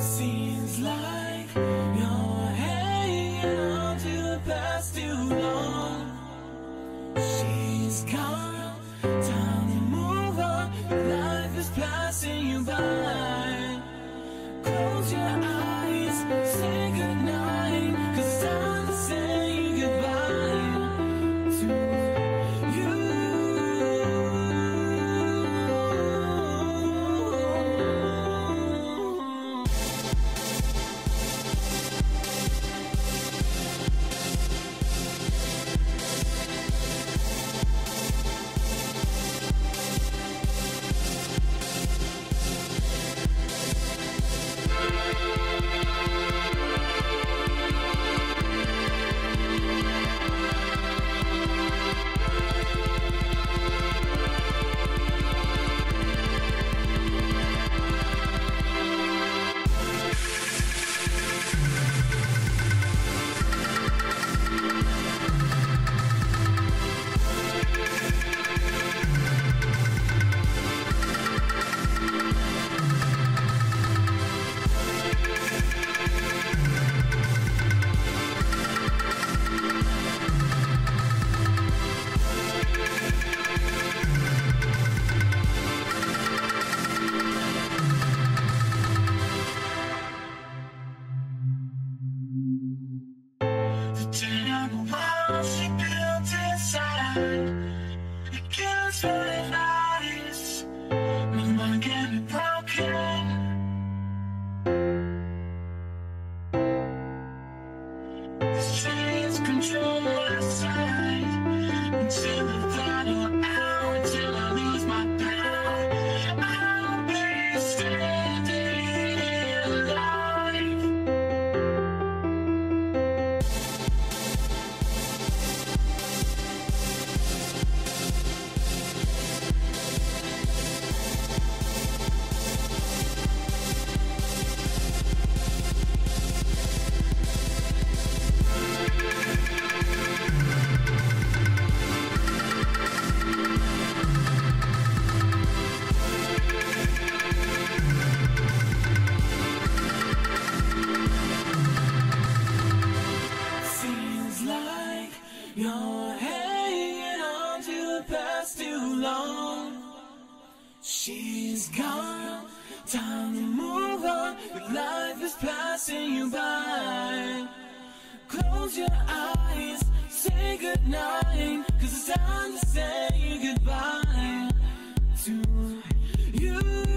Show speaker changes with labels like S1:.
S1: Seems like you're hanging on to the past too long. She's gone, time to move on. Life is passing you by. Close your eyes, say goodnight, 'cause it's time to say goodbye to you. She built inside, it kills her at night. My mind can be broken. These chains control my sight until the final hour, until I lose my power. I'll be standing alive. You're hanging on to the past too long. She's gone, time to move on, but life is passing you by. Close your eyes, say goodnight, 'cause it's time to say goodbye to you.